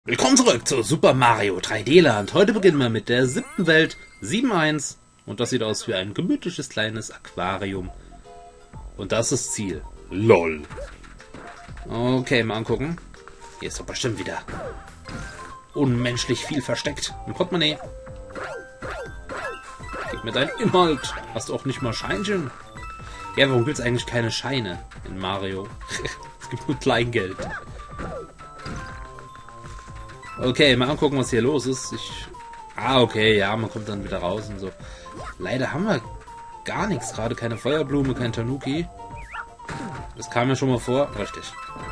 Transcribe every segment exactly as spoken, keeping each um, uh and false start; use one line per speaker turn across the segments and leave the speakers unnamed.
Willkommen zurück zu Super Mario drei D Land. Heute beginnen wir mit der siebten Welt sieben eins und das sieht aus wie ein gemütliches kleines Aquarium. Und das ist das Ziel. LOL. Okay, mal angucken. Hier ist doch bestimmt wieder unmenschlich viel versteckt. Ein Portemonnaie. Gib mir deinen Inhalt. Hast du auch nicht mal Scheinchen? Ja, warum gibt es eigentlich keine Scheine in Mario? Es gibt nur Kleingeld. Okay, mal angucken, was hier los ist. Ich... Ah, okay, ja, man kommt dann wieder raus und so. Leider haben wir gar nichts. Gerade keine Feuerblume, kein Tanuki. Das kam mir schon mal vor. Richtig.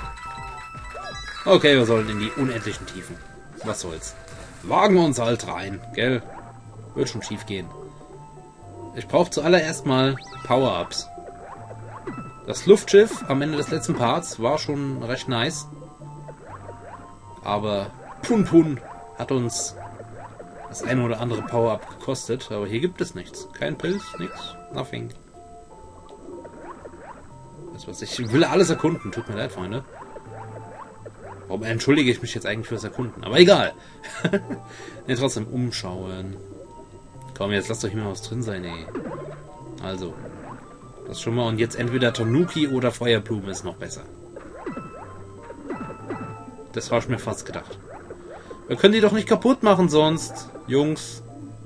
Okay, wir sollen in die unendlichen Tiefen. Was soll's. Wagen wir uns halt rein, gell? Wird schon schief gehen. Ich brauche zuallererst mal Power-Ups. Das Luftschiff am Ende des letzten Parts war schon recht nice. Aber Pun Pun hat uns das eine oder andere Power-Up gekostet. Aber hier gibt es nichts. Kein Pilz, nichts, nothing. Das, was ich will alles erkunden. Tut mir leid, Freunde. Warum entschuldige ich mich jetzt eigentlich fürs Erkunden? Aber egal. Ne, trotzdem umschauen. Komm, jetzt lasst euch mal was drin sein, ey. Also. Das schon mal. Und jetzt entweder Tanuki oder Feuerblume ist noch besser. Das habe ich mir fast gedacht. Wir können die doch nicht kaputt machen sonst, Jungs.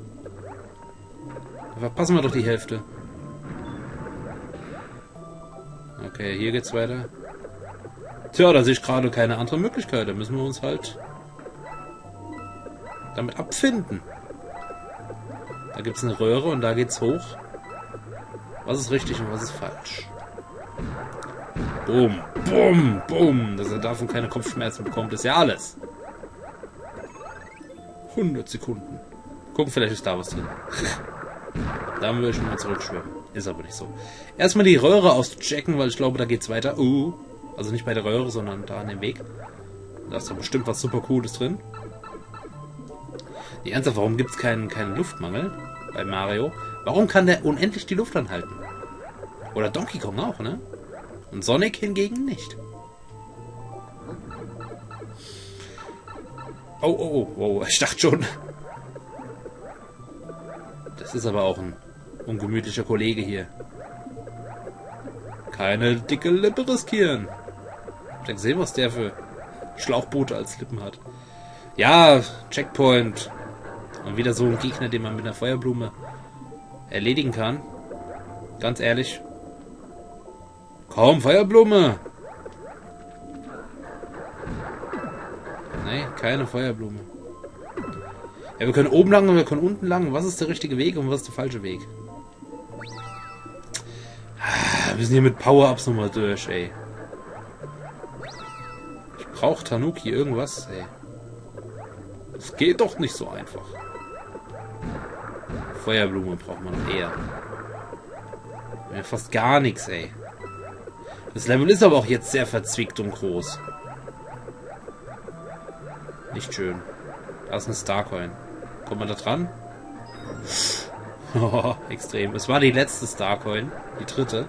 Da verpassen wir doch die Hälfte. Okay, hier geht's weiter. Tja, da sehe ich gerade keine andere Möglichkeit. Da müssen wir uns halt damit abfinden. Da gibt es eine Röhre und da geht's hoch. Was ist richtig und was ist falsch? Boom, boom, boom. Dass er davon keine Kopfschmerzen bekommt, ist ja alles. hundert Sekunden. Gucken, vielleicht ist da was drin. Da würde ich mal zurückschwimmen. Ist aber nicht so. Erstmal die Röhre auschecken, weil ich glaube, da geht's weiter. Uh, also nicht bei der Röhre, sondern da an dem Weg. Da ist doch bestimmt was super Cooles drin. Die Ernsthaft, warum gibt es keinen, keinen Luftmangel bei Mario? Warum kann der unendlich die Luft anhalten? Oder Donkey Kong auch, ne? Und Sonic hingegen nicht. Oh, oh, oh, oh, ich dachte schon. Das ist aber auch ein ungemütlicher Kollege hier. Keine dicke Lippe riskieren. Ich habe gesehen, was der für Schlauchboote als Lippen hat. Ja, Checkpoint. Und wieder so ein Gegner, den man mit einer Feuerblume erledigen kann. Ganz ehrlich. Kaum Feuerblume. Nee, keine Feuerblume. Ja, wir können oben lang und wir können unten lang. Was ist der richtige Weg und was ist der falsche Weg? Wir sind hier mit Power-Ups nochmal durch, ey. Ich brauche Tanuki, irgendwas, ey. Das geht doch nicht so einfach. Feuerblume braucht man noch eher. Ja, fast gar nichts, ey. Das Level ist aber auch jetzt sehr verzwickt und groß. Nicht schön. Da ist eine Starcoin. Kommt man da dran? Oh, extrem. Es war die letzte Starcoin. Die dritte.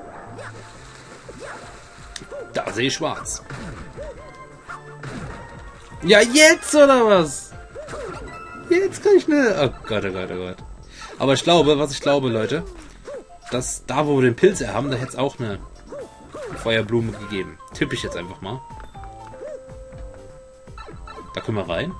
Da sehe ich schwarz. Ja, jetzt oder was? Jetzt kann ich ne... Oh Gott, oh Gott, oh Gott. Aber ich glaube, was ich glaube, Leute, dass da, wo wir den Pilz haben, da hätte es auch eine Feuerblume gegeben. Tippe ich jetzt einfach mal. Da können wir rein.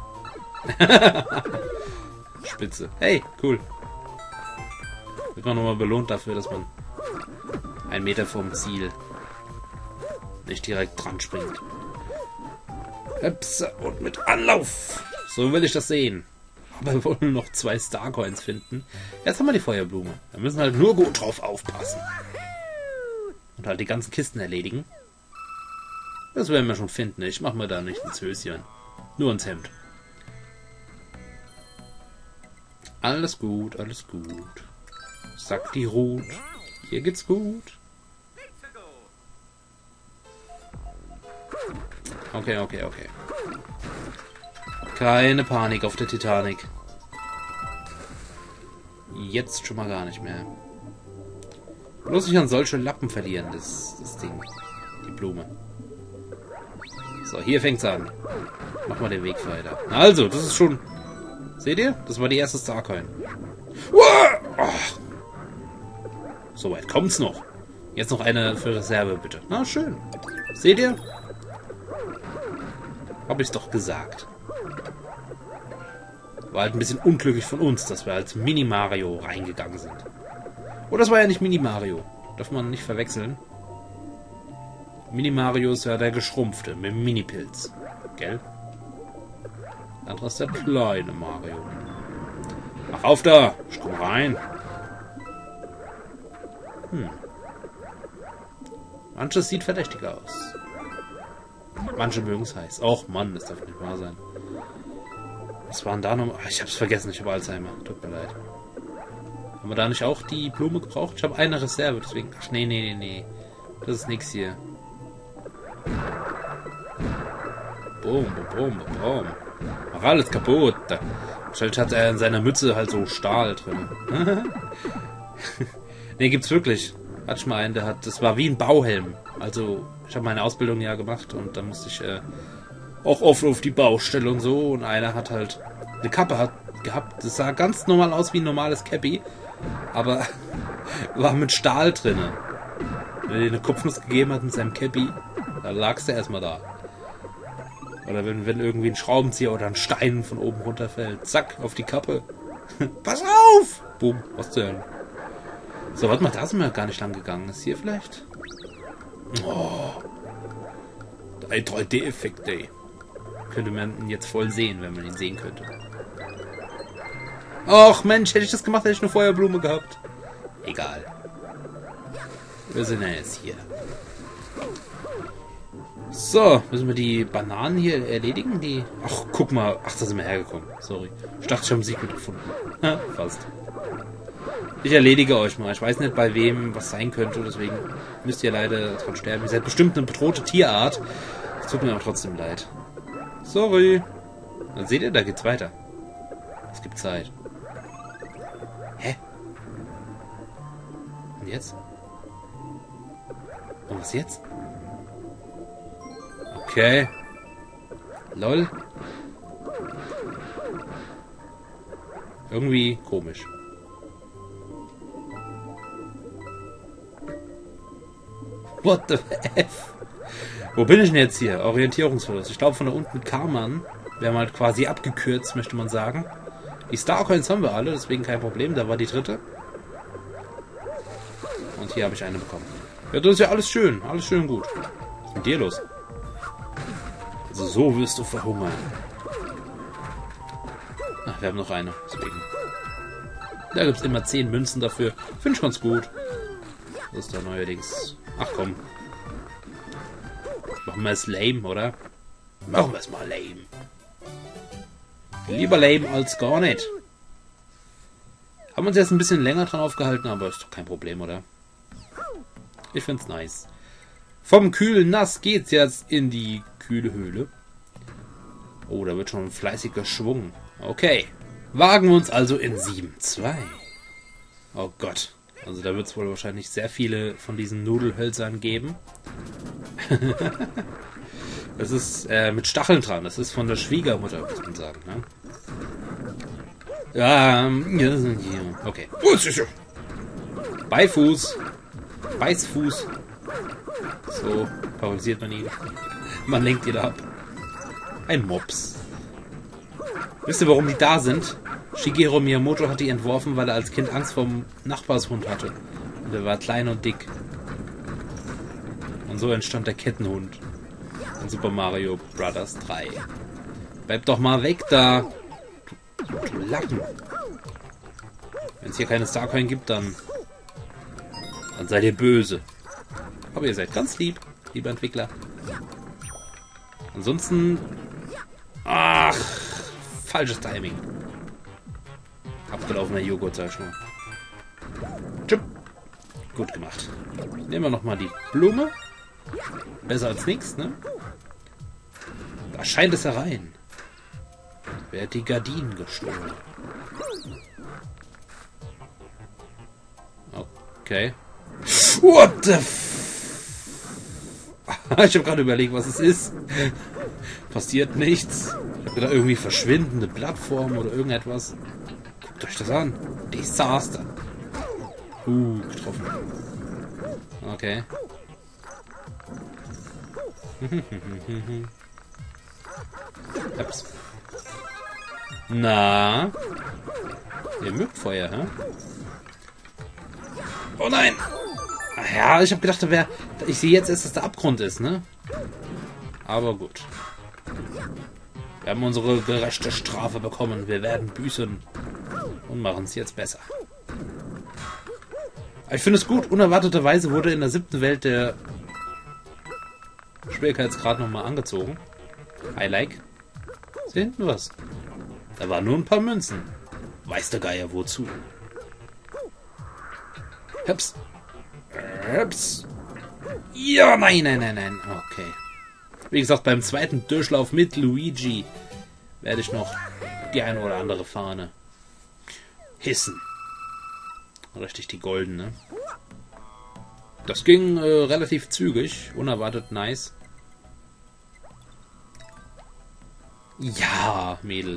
Spitze. Hey, cool. Wird man nochmal belohnt dafür, dass man einen Meter vom Ziel nicht direkt dran springt. Hüpse und mit Anlauf. So will ich das sehen. Aber wir wollen noch zwei Starcoins finden. Jetzt haben wir die Feuerblume. Wir müssen halt nur gut drauf aufpassen. Und halt die ganzen Kisten erledigen. Das werden wir schon finden. Ich mache mir da nicht ins Höschen. Nur ins Hemd. Alles gut, alles gut. Sagt die Ruth. Hier geht's gut. Okay, okay, okay. Keine Panik auf der Titanic. Jetzt schon mal gar nicht mehr. Bloß nicht an solche Lappen verlieren, das, das Ding. Die Blume. So, hier fängt's an. Mach mal den Weg weiter. Also, das ist schon... Seht ihr? Das war die erste Starcoin. Oh. So weit kommt's noch. Jetzt noch eine für Reserve, bitte. Na, schön. Seht ihr? Hab ich's doch gesagt. War halt ein bisschen unglücklich von uns, dass wir als Mini-Mario reingegangen sind. Oh, das war ja nicht Mini-Mario. Darf man nicht verwechseln. Mini-Mario ist ja der geschrumpfte, mit dem Mini-Pilz. Gell? Der andere ist der kleine Mario. Mach auf da! Ich komm rein. Hm. Manches sieht verdächtig aus. Manche mögen es heiß. Och Mann, das darf nicht wahr sein. Was waren da noch? Ach, ich hab's vergessen, ich habe Alzheimer. Tut mir leid. Haben wir da nicht auch die Blume gebraucht? Ich habe eine Reserve, deswegen... Ach nee, nee, nee, nee. Das ist nix hier. Boom, boom, boom, boom. Mach alles kaputt. Wahrscheinlich hat er in seiner Mütze halt so Stahl drin. Ne, gibt's wirklich. Hatte ich mal einen, der hat... Das war wie ein Bauhelm. Also, ich habe meine Ausbildung ja gemacht und da musste ich äh, auch oft auf die Baustelle und so. Und einer hat halt eine Kappe hat gehabt. Das sah ganz normal aus wie ein normales Cappy. Aber war mit Stahl drin. Wenn er dir eine Kopfnuss gegeben hat mit seinem Cappy, dann lagst du erstmal da. Oder wenn, wenn irgendwie ein Schraubenzieher oder ein Stein von oben runterfällt. Zack, auf die Kappe. Pass auf! Boom, was zu hören. So, warte mal, da sind wir gar nicht lang gegangen. Ist hier vielleicht? Oh. Ein drei D-Effekt, ey. Könnte man ihn jetzt voll sehen, wenn man ihn sehen könnte. Och Mensch, hätte ich das gemacht, hätte ich eine Feuerblume gehabt. Egal. Wir sind ja jetzt hier. So, müssen wir die Bananen hier erledigen? Die. Ach, guck mal. Ach, da sind wir hergekommen. Sorry. Ich dachte, ich habe ein Secret gefunden. Ha, fast. Ich erledige euch mal. Ich weiß nicht, bei wem was sein könnte, deswegen müsst ihr leider dran sterben. Ihr seid bestimmt eine bedrohte Tierart. Es tut mir aber trotzdem leid. Sorry. Dann seht ihr, da geht's weiter. Es gibt Zeit. Hä? Und jetzt? Und was jetzt? Okay. Lol. Irgendwie komisch. What the F? Wo bin ich denn jetzt hier? Orientierungsverlust. Ich glaube von da unten kam man. Wir haben halt quasi abgekürzt, möchte man sagen. Die Starcoins haben wir alle, deswegen kein Problem. Da war die dritte. Und hier habe ich eine bekommen. Ja, das ist ja alles schön. Alles schön und gut. Was ist mit dir los? Also so wirst du verhungern. Ach, wir haben noch eine. Deswegen. Da gibt es immer zehn Münzen dafür. Finde ich ganz gut. Das ist da neuerdings. Ach komm. Machen wir es lame, oder? Machen wir es mal lame. Lieber lame als gar nicht. Haben uns jetzt ein bisschen länger dran aufgehalten, aber ist doch kein Problem, oder? Ich find's nice. Vom kühlen Nass geht's jetzt in die kühle Höhle. Oh, da wird schon fleißig geschwungen. Okay. Wagen wir uns also in sieben zwei. Oh Gott. Also da wird es wohl wahrscheinlich sehr viele von diesen Nudelhölzern geben. Das ist äh, mit Stacheln dran. Das ist von der Schwiegermutter, muss man sagen. Ne? Ja, ähm, okay. Beifuß. Beißfuß. So favorisiert man ihn. Man lenkt ihn ab. Ein Mops. Wisst ihr, warum die da sind? Shigeru Miyamoto hat die entworfen, weil er als Kind Angst vor dem Nachbarshund hatte. Und er war klein und dick. Und so entstand der Kettenhund. In Super Mario Bros. drei. Bleib doch mal weg da. Du, du Lappen. Wenn es hier keine Starcoin gibt, dann... Dann seid ihr böse. Aber ihr seid ganz lieb, lieber Entwickler. Ansonsten... Ach... Falsches Timing. Abgelaufener Joghurt, sag ich mal. Tschüpp. Gut gemacht. Nehmen wir nochmal die Blume. Besser als nichts, ne? Da scheint es herein. Wer hat die Gardinen gestohlen? Okay. What the f... Ich habe gerade überlegt, was es ist. Passiert nichts. Oder irgendwie verschwindende Plattformen oder irgendetwas. Guckt euch das an. Desaster. Uh, getroffen. Okay. Ups. Na? Ihr mögt Feuer, hä? Oh nein! Ach ja, ich habe gedacht, da wär, ich sehe jetzt erst, dass der Abgrund ist, ne? Aber gut. Wir haben unsere gerechte Strafe bekommen. Wir werden büßen und machen es jetzt besser. Ich finde es gut. Unerwarteterweise wurde in der siebten Welt der Schwierigkeitsgrad nochmal angezogen. I like. Ist hier hinten was? Da waren nur ein paar Münzen. Weiß der Geier wozu. Heps. Heps. Ja, nein, nein, nein, nein. Okay. Wie gesagt, beim zweiten Durchlauf mit Luigi werde ich noch die eine oder andere Fahne hissen. Richtig die goldene. Das ging äh, relativ zügig. Unerwartet nice. Ja, Mädel.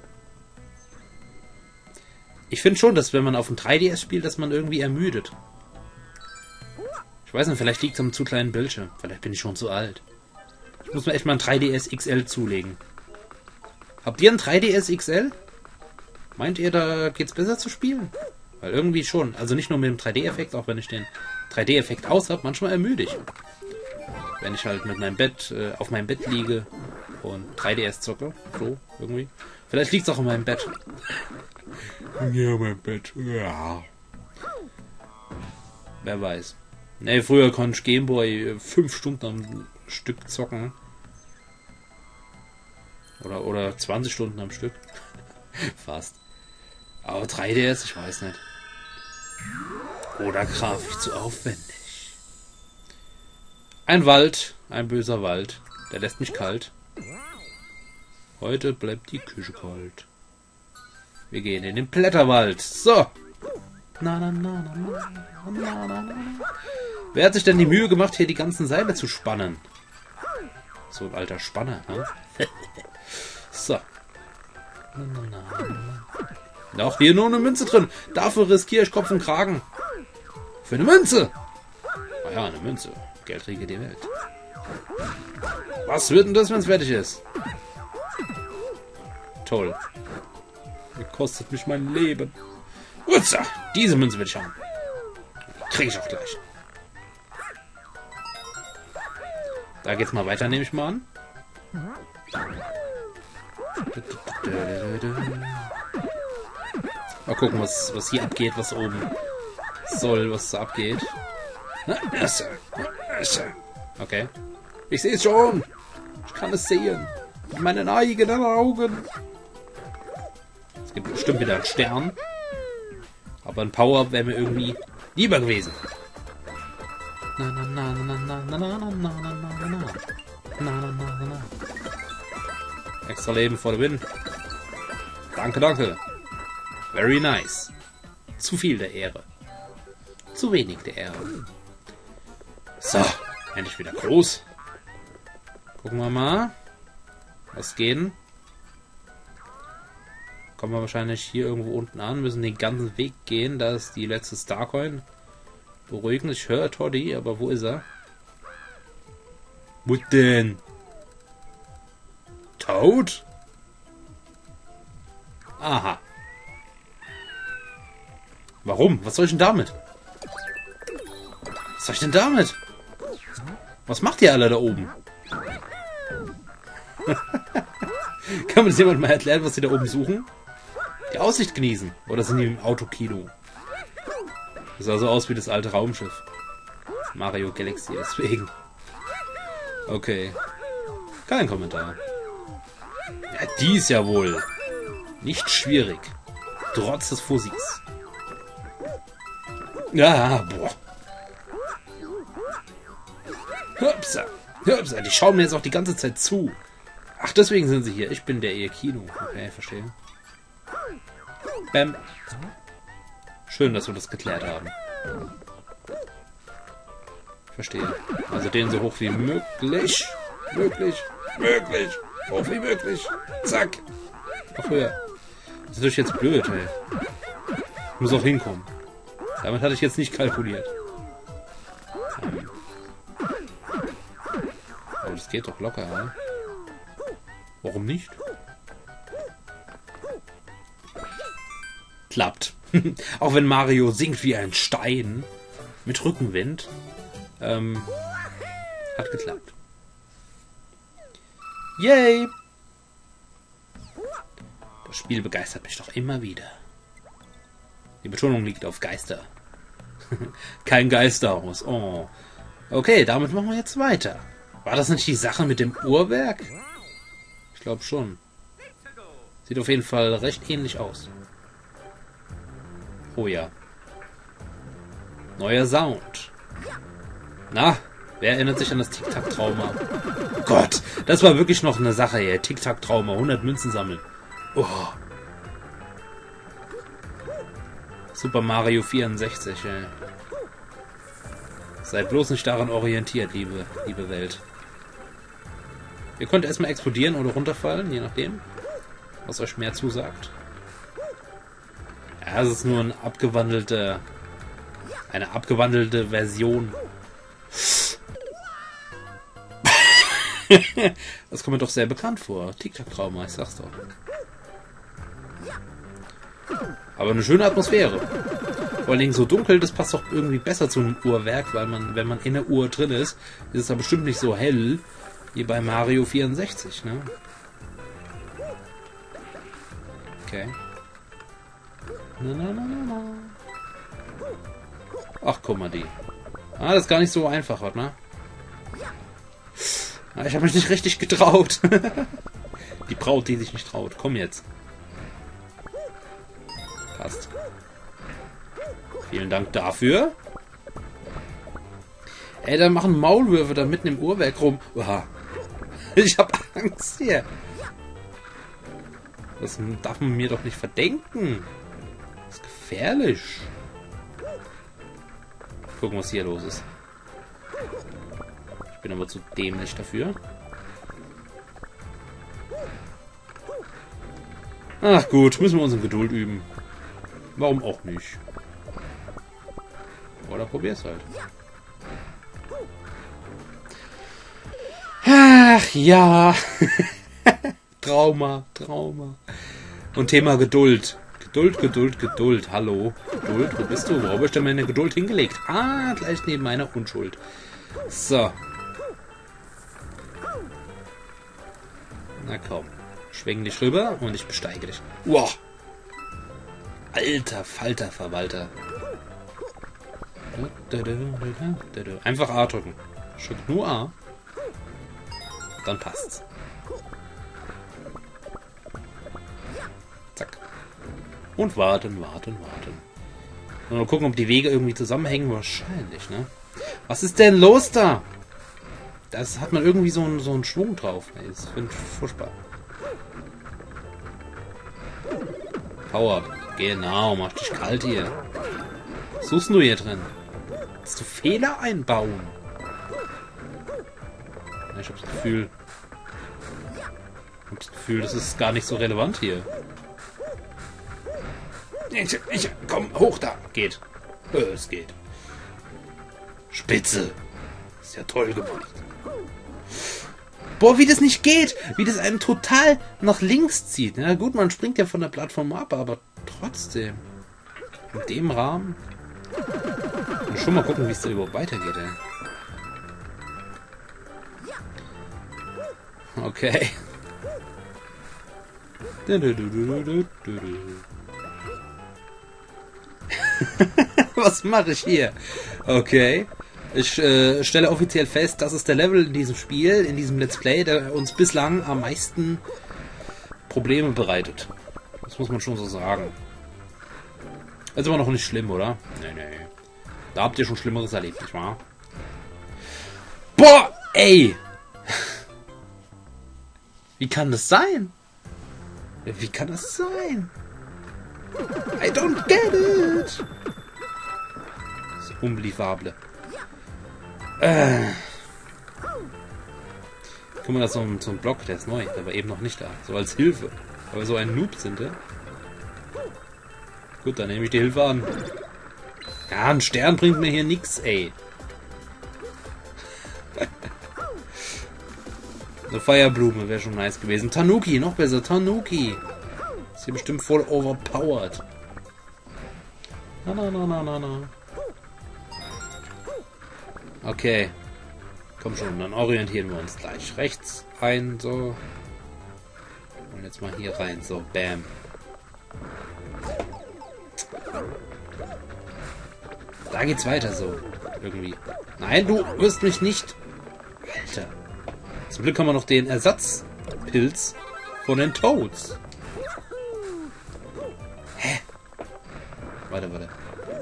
Ich finde schon, dass wenn man auf dem drei D S spielt, dass man irgendwie ermüdet. Ich weiß nicht, vielleicht liegt es am zu kleinen Bildschirm. Vielleicht bin ich schon zu alt. Ich muss mir echt mal ein drei D S X L zulegen. Habt ihr ein drei D S X L? Meint ihr, da geht's besser zu spielen? Weil irgendwie schon. Also nicht nur mit dem drei D-Effekt, auch wenn ich den drei D-Effekt aus habe, manchmal ermüde ich. Wenn ich halt mit meinem Bett, äh, auf meinem Bett liege und drei D S zocke. So, irgendwie. Vielleicht liegt es auch in meinem Bett. Ja, mein Bett. Ja. Wer weiß. Ne, früher konnte ich Gameboy fünf Stunden am Stück zocken. Oder, oder zwanzig Stunden am Stück. Fast. Aber drei D S, ich weiß nicht. Oder grafisch zu aufwendig. Ein Wald, ein böser Wald. Der lässt mich kalt. Heute bleibt die Küche kalt. Wir gehen in den Blätterwald. So. Na, na, na, na, na, na, na, na. Wer hat sich denn die Mühe gemacht, hier die ganzen Seile zu spannen? So ein alter Spanner, ne? So. Na, na, na, na. Auch hier nur eine Münze drin. Dafür riskiere ich Kopf und Kragen. Für eine Münze. Ah ja, eine Münze. Geld regiert die Welt. Was wird denn das, wenn es fertig ist? Toll. Kostet mich mein Leben. Utza, diese Münze will ich haben. Kriege ich auch gleich. Da geht's mal weiter, nehme ich mal an. Mal gucken, was, was hier abgeht, was oben soll, was da abgeht. Okay. Ich sehe es schon. Ich kann es sehen. Mit meinen eigenen Augen. Es gibt bestimmt wieder einen Stern. Aber ein Power-Up wäre mir irgendwie lieber gewesen. Na na na na na na na na na na na na na na na. Extra Leben vor der Win. Danke, danke. Very nice. Zu viel der Ehre. Zu wenig der Ehre. So, endlich wieder groß. Gucken wir mal. Was geht? Kommen wir wahrscheinlich hier irgendwo unten an, müssen den ganzen Weg gehen. Da ist die letzte Starcoin. Beruhigend, ich höre Toddy, aber wo ist er? Wo denn? Toad? Aha. Warum? Was soll ich denn damit? Was soll ich denn damit? Was macht ihr alle da oben? Kann mir das jemand mal erklären, was sie da oben suchen? Die Aussicht genießen. Oder sind die im Autokino? Das sah so aus wie das alte Raumschiff. Mario Galaxy, deswegen. Okay. Kein Kommentar. Ja, die ist ja wohl nicht schwierig. Trotz des Fussis. Ja, boah. Hüpsa. Hüpsa. Die schauen mir jetzt auch die ganze Zeit zu. Ach, deswegen sind sie hier. Ich bin der ihr Kino. Okay, verstehe. Bam. Schön, dass wir das geklärt haben. Verstehe. Also den so hoch wie möglich. Möglich. Möglich. Hoch wie möglich. Zack. Noch höher. Das ist natürlich jetzt blöd, ey. Ich muss auch hinkommen. Damit hatte ich jetzt nicht kalkuliert. Ähm. Aber das geht doch locker, oder? Warum nicht? Klappt. Auch wenn Mario sinkt wie ein Stein mit Rückenwind. Ähm, hat geklappt. Yay! Das Spiel begeistert mich doch immer wieder. Die Betonung liegt auf Geister. Kein Geisterhaus. Oh. Okay, damit machen wir jetzt weiter. War das nicht die Sache mit dem Uhrwerk? Ich glaube schon. Sieht auf jeden Fall recht ähnlich aus. Oh ja. Neuer Sound. Na, wer erinnert sich an das Tic-Tac-Trauma? Gott, das war wirklich noch eine Sache hier. Tic-Tac-Trauma, hundert Münzen sammeln. Oh. Super Mario vierundsechzig, ey. Seid bloß nicht daran orientiert, liebe, liebe Welt. Ihr könnt erstmal explodieren oder runterfallen, je nachdem, was euch mehr zusagt. Ja, es ist nur eine abgewandelte, eine abgewandelte Version. Das kommt mir doch sehr bekannt vor. Tic-Tac-Trauma, ich sag's doch. Aber eine schöne Atmosphäre. Vor allen Dingen so dunkel, das passt doch irgendwie besser zu einem Uhrwerk, weil man, wenn man in der Uhr drin ist, ist es ja bestimmt nicht so hell wie bei Mario vierundsechzig, ne? Okay. Na, na, na, na, na. Ach, guck mal die. Ah, das ist gar nicht so einfach, ne? Ah, ich habe mich nicht richtig getraut. Die Braut, die sich nicht traut. Komm jetzt. Passt. Vielen Dank dafür. Ey, da machen Maulwürfe da mitten im Uhrwerk rum. Uah. Ich hab Angst hier. Das darf man mir doch nicht verdenken. Das ist gefährlich. Gucken, was hier los ist. Ich bin aber zu dämlich dafür. Ach gut, müssen wir unsere Geduld üben. Warum auch nicht? Oder probier's halt. Ach ja. Trauma, Trauma. Und Thema Geduld. Geduld, Geduld, Geduld. Hallo. Geduld, wo bist du? Wo habe ich denn meine Geduld hingelegt? Ah, gleich neben meiner Unschuld. So. Na komm. Schwing dich rüber und ich besteige dich. Wow. Alter Falter, Verwalter. Einfach A drücken. Drück nur A. Dann passt's. Zack. Und warten, warten, warten. Und mal gucken, ob die Wege irgendwie zusammenhängen. Wahrscheinlich, ne? Was ist denn los da? Das hat man irgendwie so einen, so einen Schwung drauf. Das finde ich furchtbar. Power. Genau, mach dich kalt hier. Was suchst du hier drin? Willst du Fehler einbauen? Ich habe das Gefühl... Ich habe das Gefühl, das ist gar nicht so relevant hier. Ich, ich, komm, hoch da. Geht. Es geht. Spitze. Ist ja toll gemacht. Boah, wie das nicht geht. Wie das einen total nach links zieht. Na gut, man springt ja von der Plattform ab, aber trotzdem. In dem Rahmen. Und schon mal gucken, wie es da überhaupt weitergeht, ey. Okay. Was mache ich hier? Okay. Ich äh, stelle offiziell fest, das ist der Level in diesem Spiel, in diesem Let's Play, der uns bislang am meisten Probleme bereitet. Das muss man schon so sagen. Das ist aber noch nicht schlimm, oder? Nee, nee. Da habt ihr schon Schlimmeres erlebt, nicht wahr? Boah, ey! Wie kann das sein? Wie kann das sein? I don't get it! Das ist unbelievable. Äh. Guck mal, da ist so ein, so ein Block, der ist neu, der war eben noch nicht da. So als Hilfe. Aber so ein Noob sind, ja? Gut, dann nehme ich die Hilfe an. Ja, ein Stern bringt mir hier nix, ey. Eine Feuerblume wäre schon nice gewesen. Tanuki, noch besser, Tanuki. Ist hier bestimmt voll overpowered. Na, na, na, na, na, na. Okay. Komm schon, dann orientieren wir uns gleich. Rechts rein, so. Und jetzt mal hier rein, so. Bam. Da geht's weiter so. Irgendwie. Nein, du wirst mich nicht. Alter. Zum Glück haben wir noch den Ersatzpilz von den Toads. Hä? Warte, warte.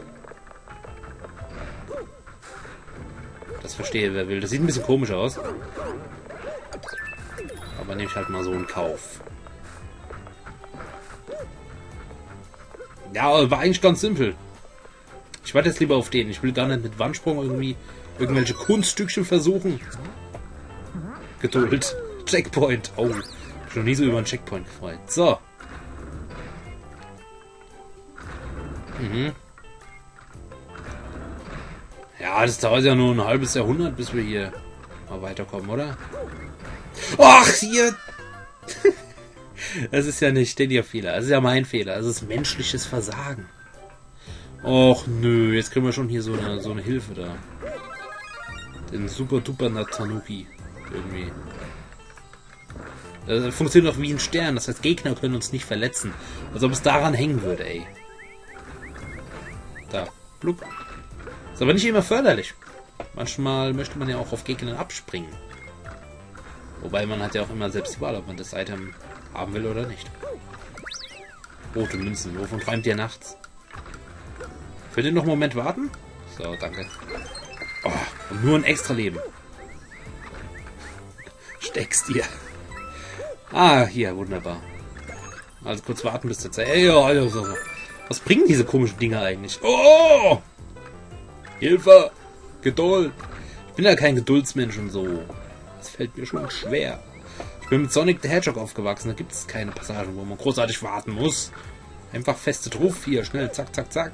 Das verstehe, wer will. Das sieht ein bisschen komisch aus. Aber nehme ich halt mal so in Kauf. Ja, war eigentlich ganz simpel. Ich warte jetzt lieber auf den. Ich will gar nicht mit Wandsprung irgendwie irgendwelche Kunststückchen versuchen. Geduld. Checkpoint. Oh, ich bin noch nie so über einen Checkpoint gefreut. So. Mhm. Ja, das dauert ja nur ein halbes Jahrhundert, bis wir hier mal weiterkommen, oder? Ach, hier! Das ist ja nicht der Fehler. Das ist ja mein Fehler. Das ist menschliches Versagen. Och, nö. Jetzt kriegen wir schon hier so eine, so eine Hilfe da. Den super duper Tanuki. Irgendwie. Das funktioniert auch wie ein Stern. Das heißt, Gegner können uns nicht verletzen. Als ob es daran hängen würde, ey. Da. Blub. Ist aber nicht immer förderlich. Manchmal möchte man ja auch auf Gegner abspringen. Wobei man hat ja auch immer selbst die Wahl, ob man das Item haben will oder nicht. Rote Münzen. Wovon träumt ihr nachts? Könnt ihr noch einen Moment warten? So, danke. Oh, und nur ein extra Leben. Steckst dir. Ah, hier, wunderbar. Also kurz warten bis zur Zeit. Ey, oh, also, was bringen diese komischen Dinger eigentlich? Oh! Hilfe! Geduld! Ich bin ja kein Geduldsmensch und so. Das fällt mir schon schwer. Ich bin mit Sonic the Hedgehog aufgewachsen. Da gibt es keine Passagen, wo man großartig warten muss. Einfach feste drauf. Hier, schnell, zack, zack, zack.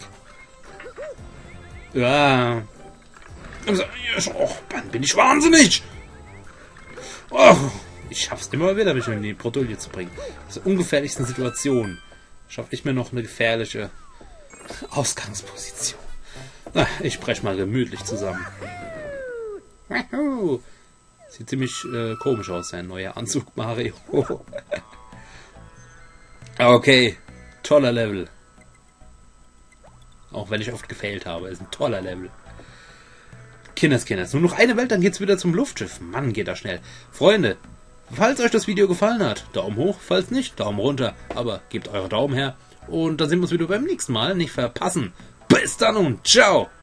Ja. Oh, dann bin ich wahnsinnig. Oh, ich schaff's immer wieder, mich in die Bredouille zu bringen. Das ist ungefährlichsten Situation. Schaffe ich mir noch eine gefährliche Ausgangsposition. Na, ich breche mal gemütlich zusammen. Sieht ziemlich äh, komisch aus, sein neuer Anzug, Mario. Okay, toller Level. Auch wenn ich oft gefailt habe, ist ein toller Level. Kinders, Kinders, nur noch eine Welt, dann geht's wieder zum Luftschiff. Mann, geht das schnell. Freunde, falls euch das Video gefallen hat, Daumen hoch, falls nicht, Daumen runter. Aber gebt eure Daumen her und dann sehen wir uns wieder beim nächsten Mal. Nicht verpassen. Bis dann und ciao.